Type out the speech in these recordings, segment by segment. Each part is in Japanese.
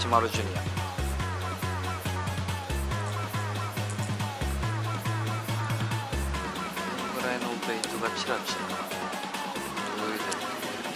80ジュニア。このぐらいのベイトがチラチラ泳いでる。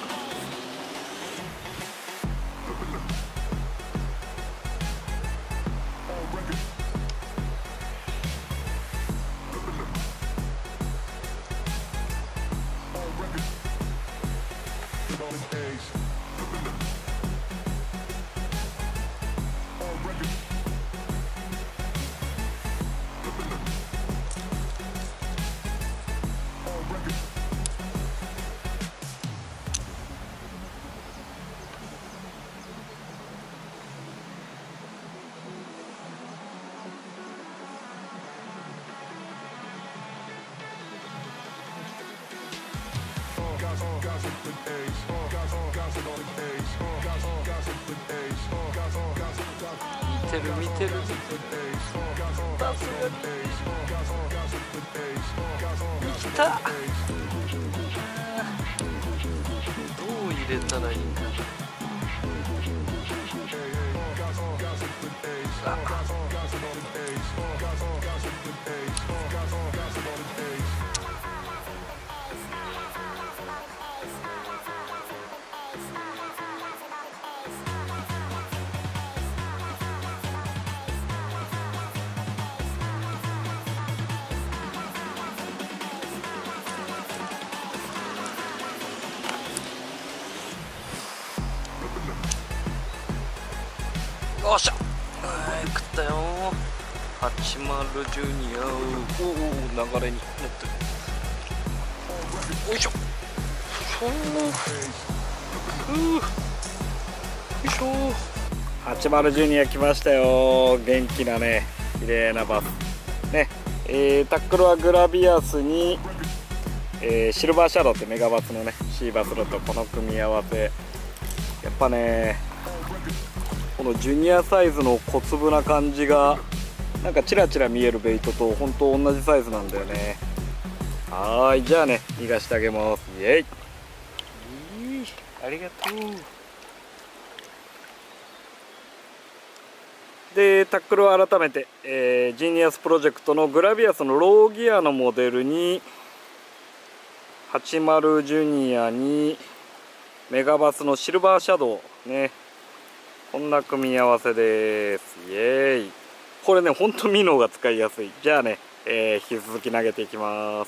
見てる見てる。さすがに来た。どう入れたらいいんだ。よっしゃ、食ったよ。80ジュニア。おお、流れに乗ってる。よいしょ。よいしょ。80ジュニア来ましたよ。元気なね、綺麗なバスね。タックルはグラビアスに、シルバーシャドウってメガバスのね C バスロとこの組み合わせ。やっぱね、このジュニアサイズの小粒な感じがなんかチラチラ見えるベイトと本当同じサイズなんだよね。はい、じゃあね、逃がしてあげます。イエイ。ありがとう。でタックルを改めて、ジーニアスプロジェクトのグラビアスのローギアのモデルに80ジュニアにメガバスのシルバーシャドウね、こんな組み合わせです。イエーイ。これね、ほんとミノが使いやすい。じゃあね、引き続き投げていきます。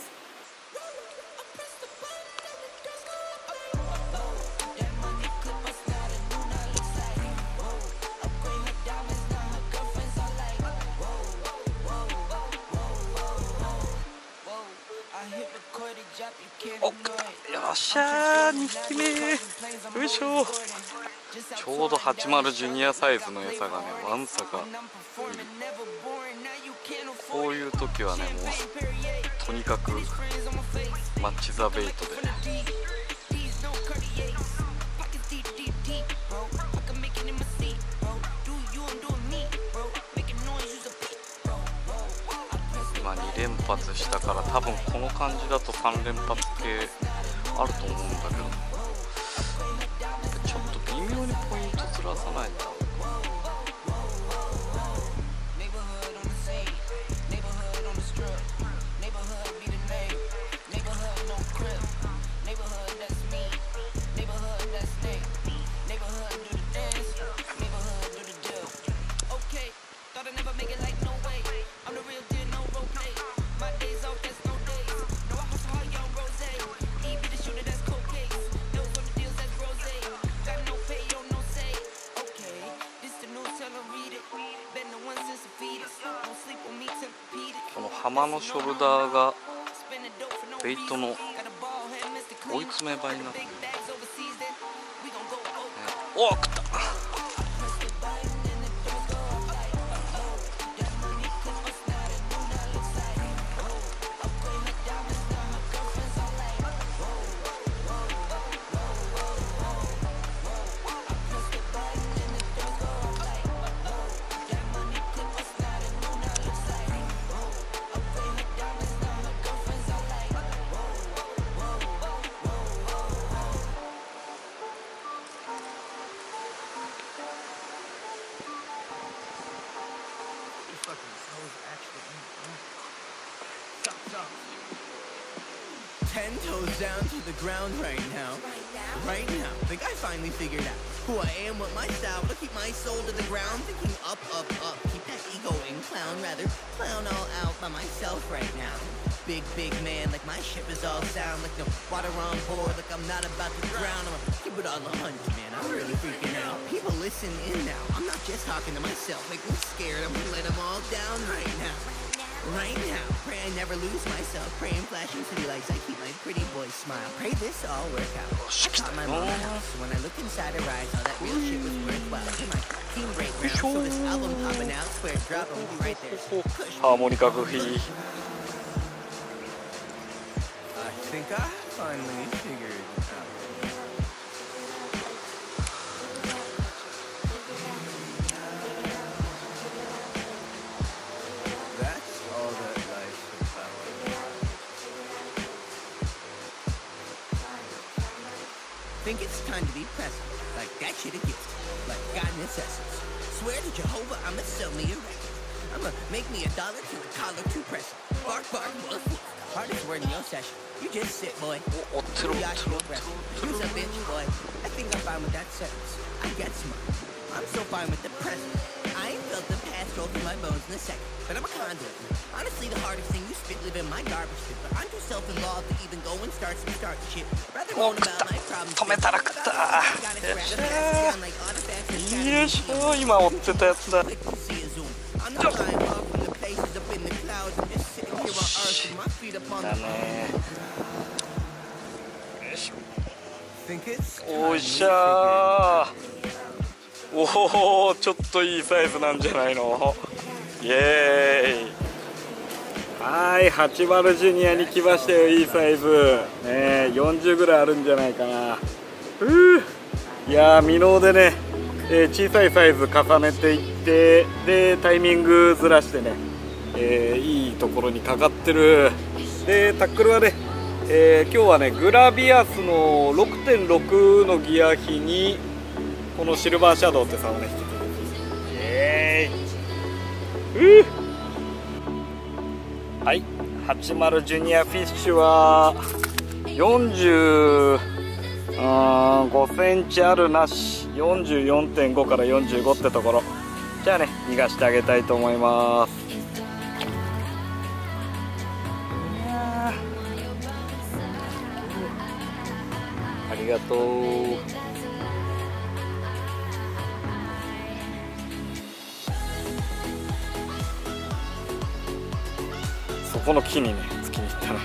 おっ、よっしゃー、2匹目。よいしょ。ちょうど80ジュニアサイズの餌がね、わんさかいる。こういう時はね、もうとにかくマッチ・ザ・ベイトで今2連発したから、多分この感じだと3連発系あると思うんだけど、ちょっと微妙にポイントずらさないと。この浜のショルダーがベイトの追い詰め場になってる。おお、食った。 10 toes down to the ground right now. Right now, think I finally figured out who I am with my style. To keep my soul to the ground, thinking up, up, up. Keep that ego in clown, rather clown all out by myself right now. Big man, like my ship is all sound, like no water on board, like I'm not about to drown. I'm gonna keep it all 100, man. I'm really freaking out. People listen in now. I'm not just talking to myself, make me scared. I'm gonna let them all down right now. Right now, pray I never lose myself. Praying flashing city lights, I keep my pretty boy smile. Pray this all work out. I taught my mom house, so when I look inside her eyes, all that real shit was worthwhile. Hear my team break ground, so this album popping out, square drop, and we'll be right there. Harmonica Guhi. I think I finally figured it out. That's all that life's about. Think it's time to be present, like that shit a gift, like God in its essence. Swear to Jehovah, I'ma sell me a record. I'ma make me $1 to a collar to present. Bark, motherfucker. Hardest word in your session. You just sit, boy. Use a bitch, boy. I think I'm fine with that sentence. I get smart. I'm so fine with the present. I ain't built the past roll through my bones in a second, but I'm a conduit. Honestly, the hardest thing you spit live in my garbage pit, but I'm too self-involved to even go and start some shit. Rather moan about my problems. 止めたら食った。よいしょ、今追ってたやつだ。 I'm not flying off from the places up in the clouds. I'm just sitting here on earth with my feet up on the ground. Think it's time おいしゃー。おお、ちょっといいサイズなんじゃないの。イエーイ。はい、80ジュニアに来ましたよ。いいサイズね、40ぐらいあるんじゃないかな。いやー、ミノーでね、小さいサイズ重ねていって、でタイミングずらしてね、いいところにかかってる。でタックルはね、今日はねグラビアスの 6.6 のギア比にこのシルバーシャドウって差をね引き続きイエーイ。はい、80ジュニアフィッシュは45センチあるなし、44.5 から45ってところ。じゃあね、逃がしてあげたいと思います。ありがとう。そこの木にねつきに行ったね。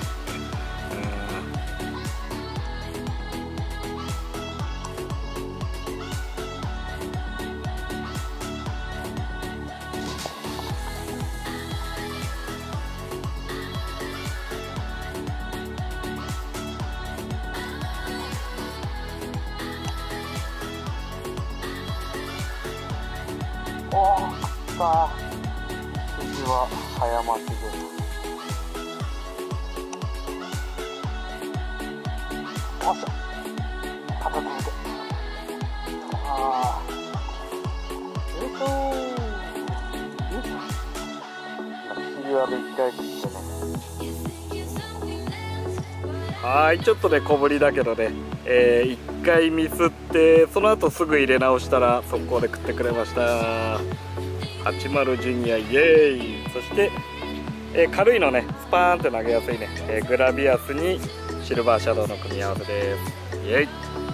おー、さあ次は早待ちです。よいしょ、片手で、ああ、よいしょー、よいしょ。次はで1回切ってね。はい、ちょっとね小ぶりだけどね、1回ミスってその後すぐ入れ直したら速攻で食ってくれました。80ジュニアイエーイ。そして、軽いのねスパーンって投げやすいね、グラビアスにシルバーシャドウの組み合わせです。イエーイ。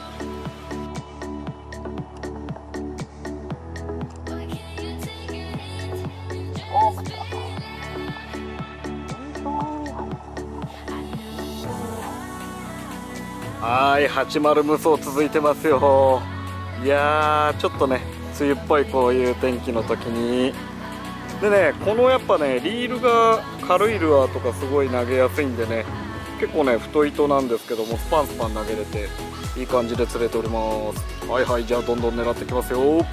はい、80無双続いてますよ。いやー、ちょっとね梅雨っぽいこういう天気の時にでね、このやっぱねリールが軽いルアーとかすごい投げやすいんでね、結構ね太い糸なんですけどもスパンスパン投げれていい感じで釣れております。はいはい、じゃあどんどん狙ってきますよ。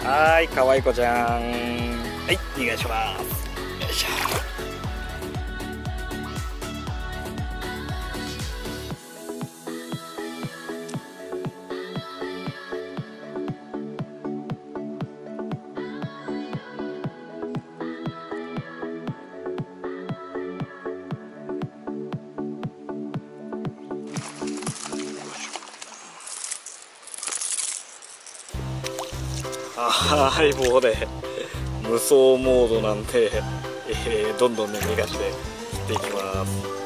はい、かわいこちゃん。はい、お願いします。よいしょ。はい、もうね、無双モードなんで、どんどんね、逃がして切っていきます。